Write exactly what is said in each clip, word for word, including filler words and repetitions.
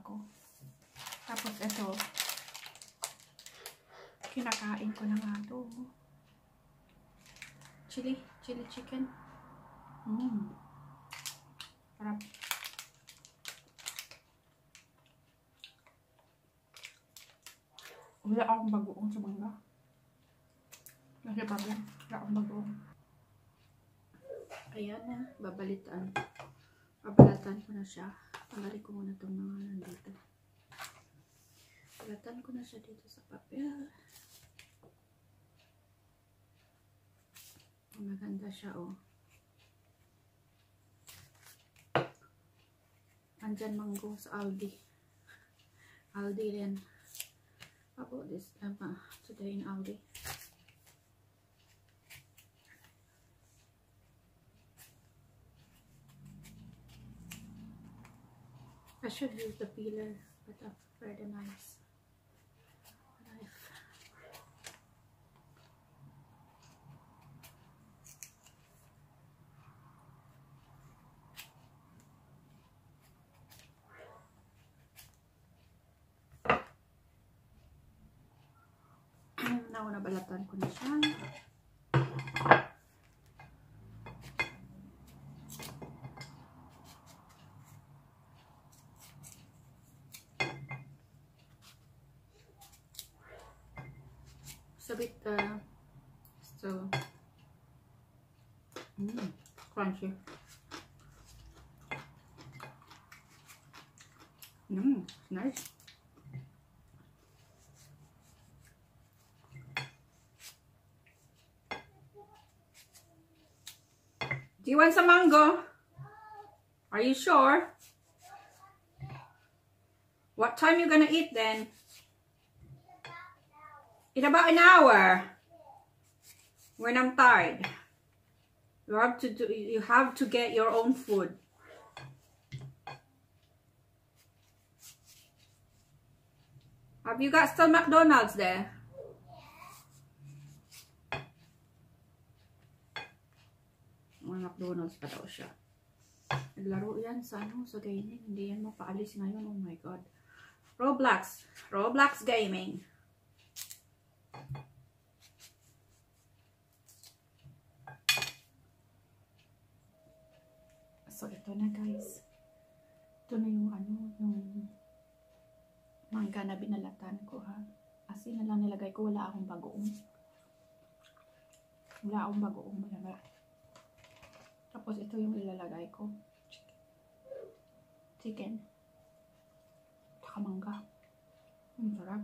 ko. Tapos ito, kinakain ko na nga ito. Chili, chili chicken. Mmm. Sarap. Wala akong bagoong sa mangga. Kasi problem, wala akong bagoong. Ayan na, babalitan. Babalatan ko na siya. Tanggalin ko muna itong mga nandito. Babalatan ko na siya dito sa papel. Maganda siya, oh. Andyan mango sa Aldi. Aldi rin. How about this? Um, uh, today in Aldi. I should use the peeler, but I prefer the nice knife. Now, nabalatan ko na siya. It's a bit, uh, so, mm, crunchy. Mmm, nice. Do you want some mango? Are you sure? What time you gonna eat then? In about an hour. When I'm tired. You have to do you have to get your own food. Have you got some McDonald's there? McDonald's pa daw siya. Naglaro yan sa ano, sa gaming. Hindi yan mapaalis ngayon. Oh my God. Roblox. Roblox gaming. So, ito na guys. Ito na yung ano, yung mangga na binalatan ko ha. Asin na lang nilagay ko. Wala akong bagoong. Wala akong bagoong malaga. Tapos ito yung ilalagay ko. Chicken. Tsaka mangga. Ang sarap.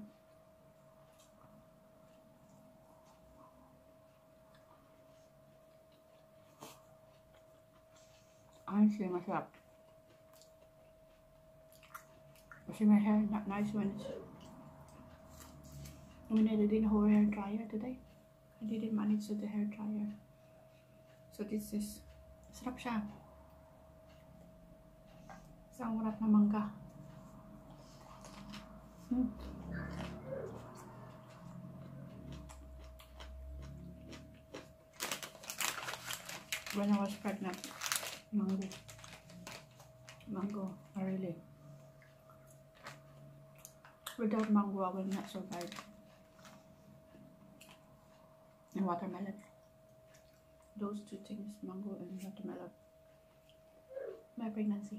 Honestly, masarap. Kasi my hair not nice when it's when I didn't hold hair dryer today. I didn't manage with the hair dryer. So this is sarap siya. Isang urap na mangga. Hmm. When I was pregnant, mango. Mango, I really. Without mango, I will not survive. And watermelon. Those two things, mango and watermelon. My pregnancy.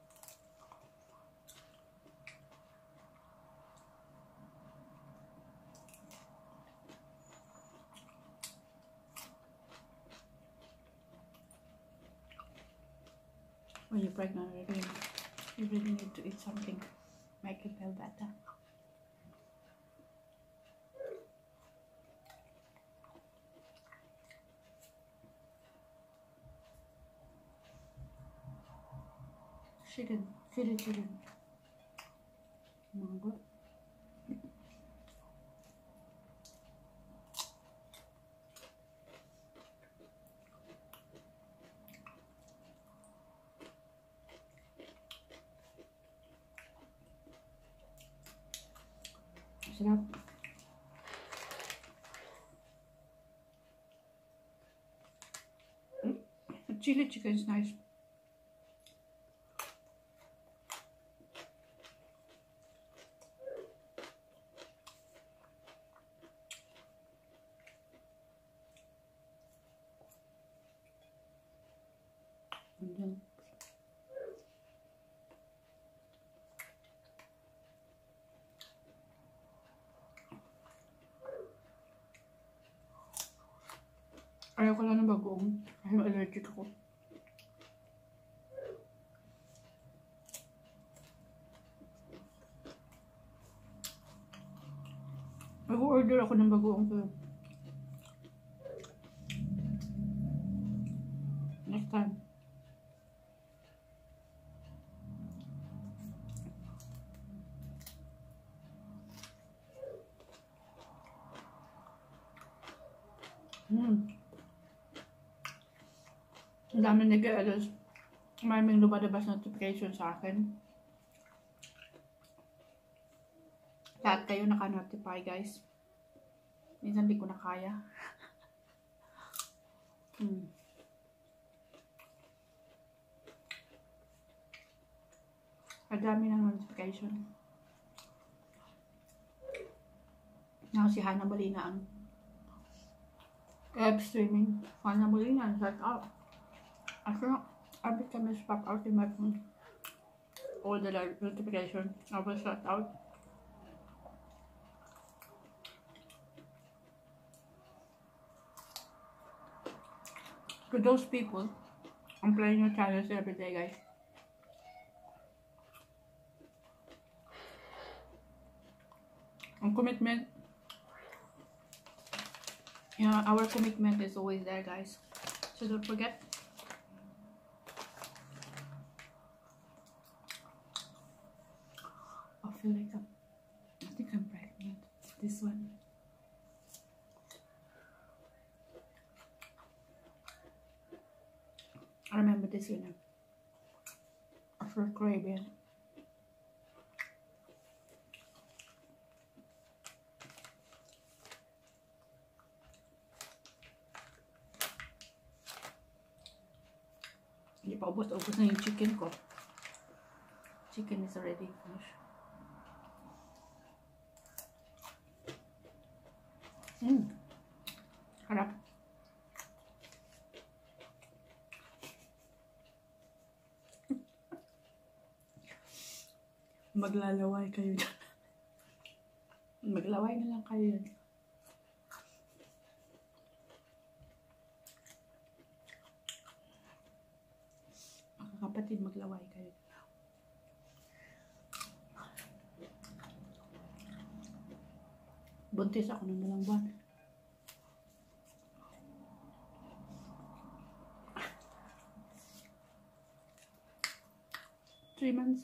When you're pregnant, you really, you really need to eat something make you feel better. Chicken, chili chicken, mango. Sarap. Mm. The chili chicken is nice. And then, ayaw ko lang ng bagoong kasi allergic ako. Mag-order ako ng bagoong pero next time. Hmm. Ang dami nag-alas. Maraming lumalabas notification sa akin. Lahat kayo naka-notify, guys. Minsan di ko na kaya. hmm. Ang dami ng notification. Now si Hannah Molina ang live streaming. Hannah Molina, shut up. After every time I pop out in my phone, all the notification, I will shut out. To those people, I'm playing your channels every day, guys. Ang commitment, yeah, our commitment is always there, guys. So don't forget. I feel like I'm, I think I'm pregnant. This one. I remember this one. After craving. Hindi pa ubos-ubos na yung chicken ko. Chicken is already finished. Mmm. Harap. Maglalaway kayo dyan. Maglaway na lang kayo dyan. Mga kapatid, maglaway kayo. Buntis ako ng dalang buwan. Three months.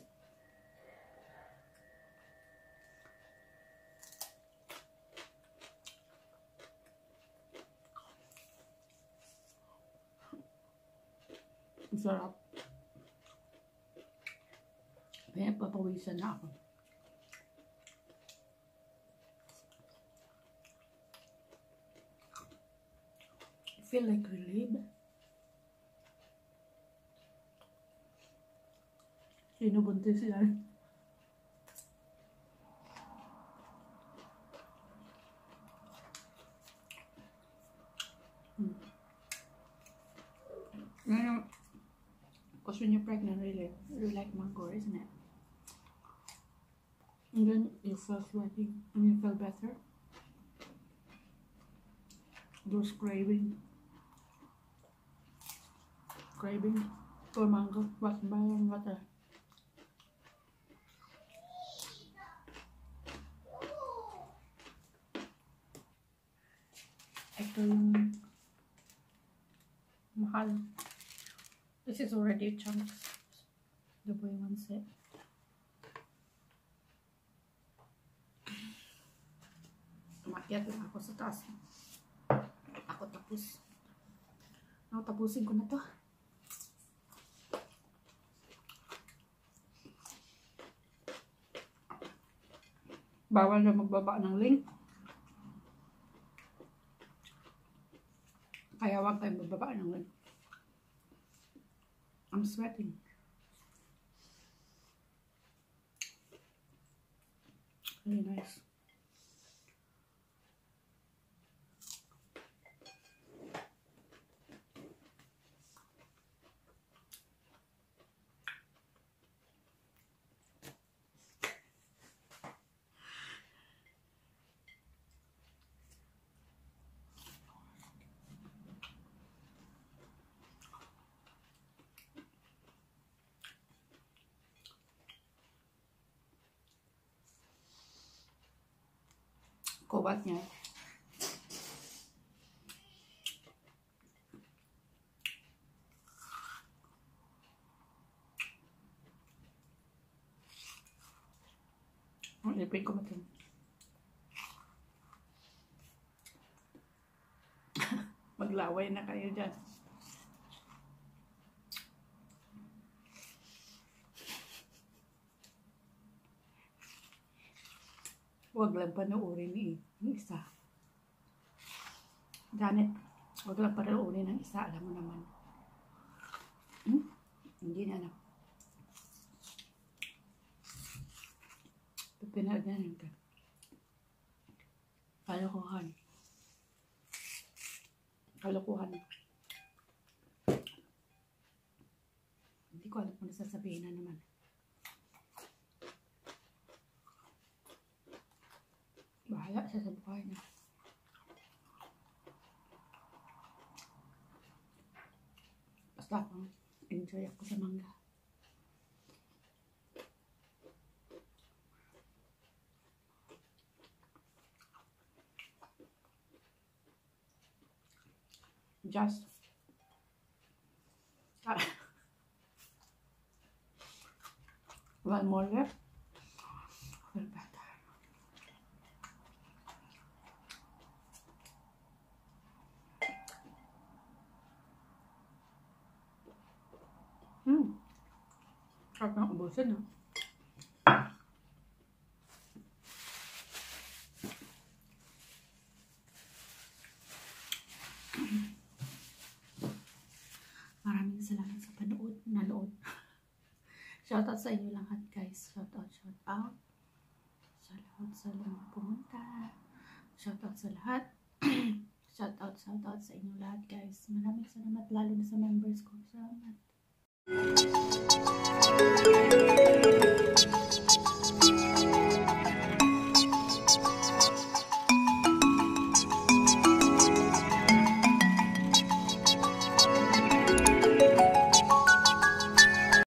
Ang sarap. Kaya papawisan na ako. I feel like relief. Sino buntis yan? Hmm. Ngayon, because when you're pregnant, really, you like mango, isn't it? And then you feel sweaty and you feel better. Those craving, craving for mango, but watermelon water. Ito yung mahal. This is already chunks. The boy wants it. Umakyat lang ako sa taas. Ako tapos. Ako tapusin ko na to. Bawal na magbaba ng link. Kaya wag tayo magbaba ng link. I'm sweating. Really nice. sukat niya. Ang ipin ko matin. Maglaway na kayo dyan. Huwag lang panoorin ni yung isa. Janet, huwag lang panoorin ng isa. Alam mo naman. Hmm? Hindi na na. Pipinag na rin ka. Kalokohan. Kalokohan. Hindi ko alam kung nasasabihin na naman. Bahala siya sa buhay niya. Basta akong enjoy ako sa mangga. Just one more left. Feel better. Hmm. Sarap ng ubusin, no? Maraming salamat sa panood, nanood. Shoutout sa inyo lahat, guys. Shoutout, shoutout. Sa lahat sa lahat pumunta. Shoutout sa lahat. Shoutout, shoutout sa inyo lahat, guys. Maraming salamat, lalo na sa members ko. Salamat.